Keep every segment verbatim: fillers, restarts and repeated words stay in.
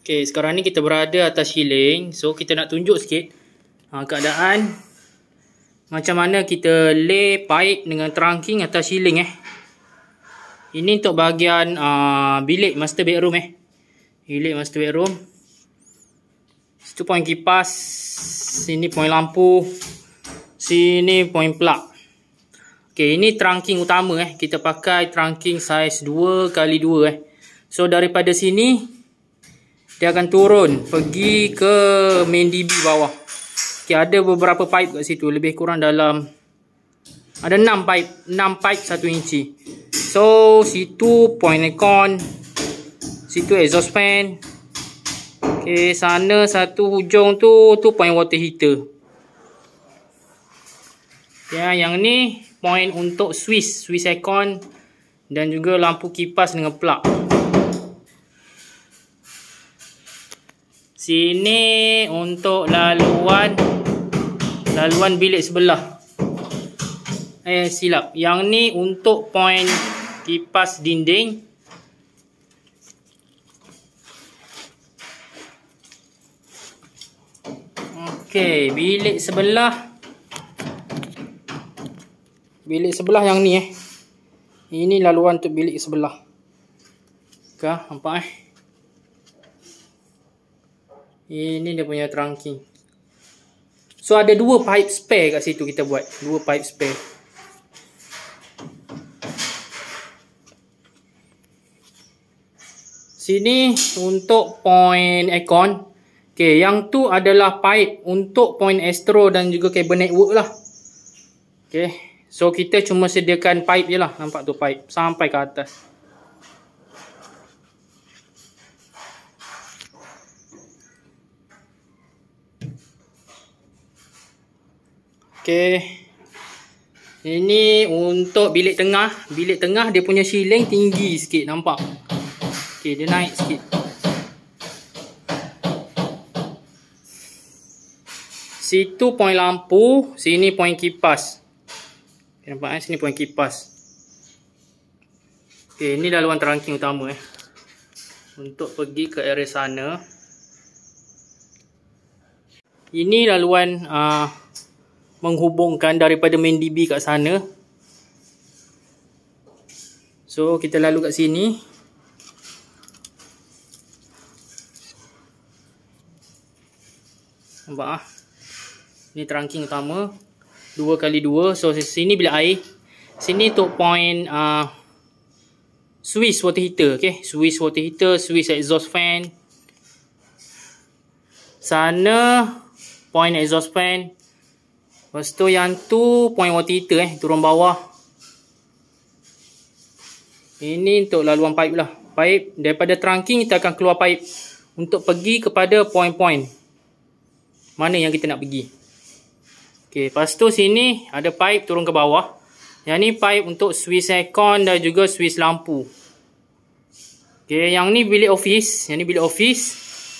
Okay, sekarang ni kita berada atas shieling. So, kita nak tunjuk sikit ha, keadaan macam mana kita lay pipe dengan trunking atas shieling eh. Ini untuk bahagian uh, bilik master bedroom eh. Bilik master bedroom. Situ poin kipas. Sini poin lampu. Sini poin plug. Okay, ini trunking utama eh. Kita pakai trunking size dua kali dua eh. So, daripada sini dia akan turun pergi ke main D B bawah. Okay, ada beberapa pipe kat situ. Lebih kurang dalam ada enam pipe. enam pipe satu inci. So, situ point aircon. Situ exhaust fan. Okay, sana satu hujung tu tu point water heater. Ya, yang ni point untuk switch, switch aircon dan juga lampu kipas dengan plug. Sini untuk laluan laluan bilik sebelah. Eh silap. Yang ni untuk point kipas dinding. Okey, bilik sebelah. Bilik sebelah yang ni eh. Ini laluan untuk bilik sebelah. Kah, nampak eh? Ini dia punya trunking. So ada dua pipe spare kat situ kita buat. Dua pipe spare. Sini untuk point aircon. Okay, yang tu adalah pipe untuk point astro dan juga kabel network lah. Okay, so kita cuma sediakan pipe je lah. Nampak tu pipe sampai ke atas. Okay. Ini untuk bilik tengah. Bilik tengah dia punya shieling tinggi sikit. Nampak? Okay, dia naik sikit. Situ point lampu. Sini point kipas. Okay, nampak eh? Sini point kipas. Okay, ini laluan trunking utama eh. Untuk pergi ke area sana. Ini laluan uh, menghubungkan daripada main D B kat sana. So kita lalu kat sini. Nampak ah. Ini trunking utama dua kali dua. So sini bilik air. Sini untuk point uh, switch water heater, okey. Switch water heater, switch exhaust fan. Sana point exhaust fan. Lepas tu yang tu point water heater eh, turun bawah. Ini untuk laluan pipe lah. Pipe daripada trunking kita akan keluar pipe untuk pergi kepada point-point mana yang kita nak pergi. Okey, lepas tu sini ada pipe turun ke bawah. Yang ni pipe untuk switch aircon dan juga switch lampu. Okey, yang ni bilik office, yang ni bilik office.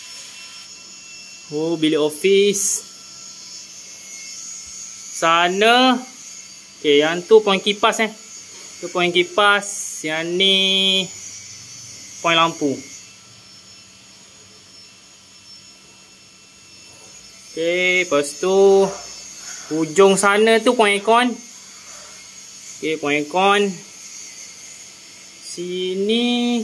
Oh, bilik office. Sana. Okay, yang tu point kipas eh. Tu point kipas. Yang ni point lampu. Okay, lepas tu hujung sana tu point aircon. Okay, point aircon. Sini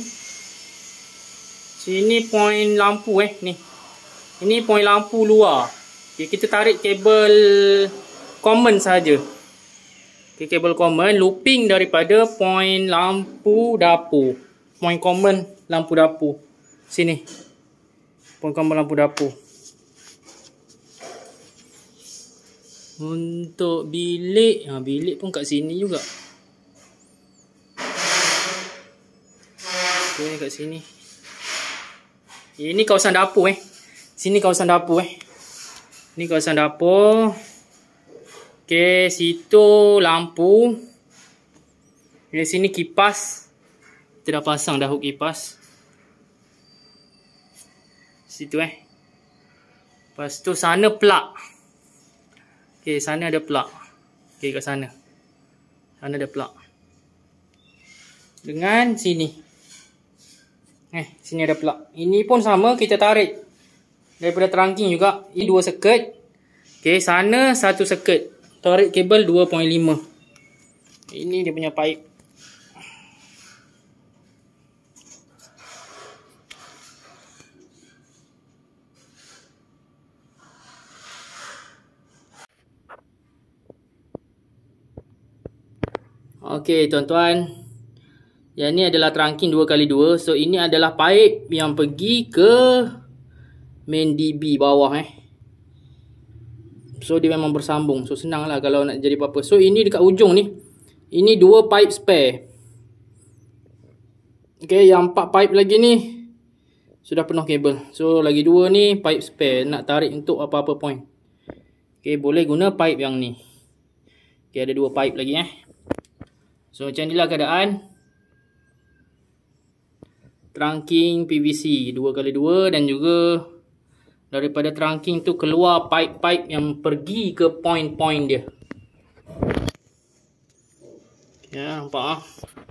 Sini point lampu eh ni. Ini point lampu luar. Okay, kita tarik kabel common saja. Okay, kabel common looping daripada point lampu dapur. Point common lampu dapur. Sini. Point common lampu dapur. Untuk bilik, ha, bilik pun kat sini juga. Okay, kat sini. Ini kawasan dapur eh. Sini kawasan dapur eh. Ini kawasan dapur. Okey, situ lampu. Di sini kipas. Kita dah pasang dah hook kipas. Situ eh. Lepas tu sana plug. Okey, sana ada plug. Okey, kat sana. Sana ada plug. Dengan sini. Eh, sini ada plug. Ini pun sama, kita tarik daripada trunking juga. Ini dua circuit. Okey, sana satu circuit. Tarik kabel dua titik lima. Ini dia punya pipe. Okey tuan-tuan, yang ni adalah trunking dua kali dua. So ini adalah pipe yang pergi ke main D B bawah eh. So dia memang bersambung. So senang lah kalau nak jadi apa-apa. So ini dekat ujung ni, ini dua pipe spare. Okey, yang empat pipe lagi ni sudah penuh kabel. So lagi dua ni pipe spare, nak tarik untuk apa-apa point. Okey, boleh guna pipe yang ni. Okey, ada dua pipe lagi eh. So macam inilah keadaan trunking P V C dua kali dua, dan juga daripada trunking tu keluar pipe-pipe yang pergi ke point-point dia. Ya, nampak ah.